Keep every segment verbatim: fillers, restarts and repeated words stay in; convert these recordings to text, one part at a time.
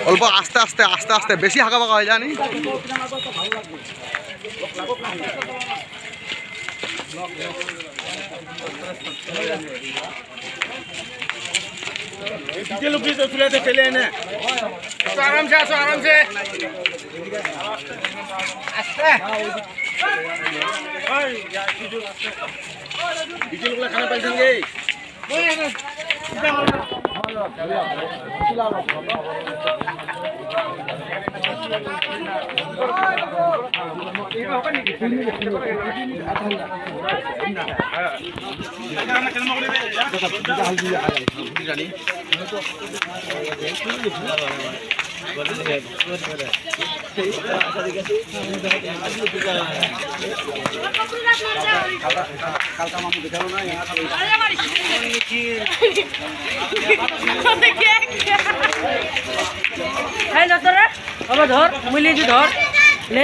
অল্প আস্তে আস্তে আস্তে আস্তে বেশি হাঁকা পাকা হয় জানি आराम से आसो आराम से खाना पाइसेंगे ধর ধর মিলিয়ে দি ধর লে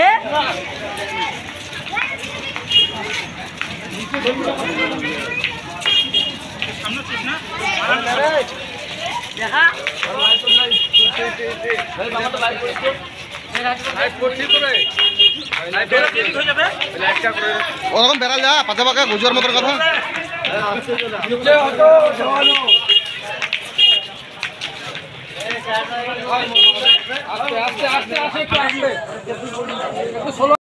দেখা ওরকম বেড়াল যা পাতা পাকা গুজর মতোর কথা আস্তে আস্তে আস্তে আস্তে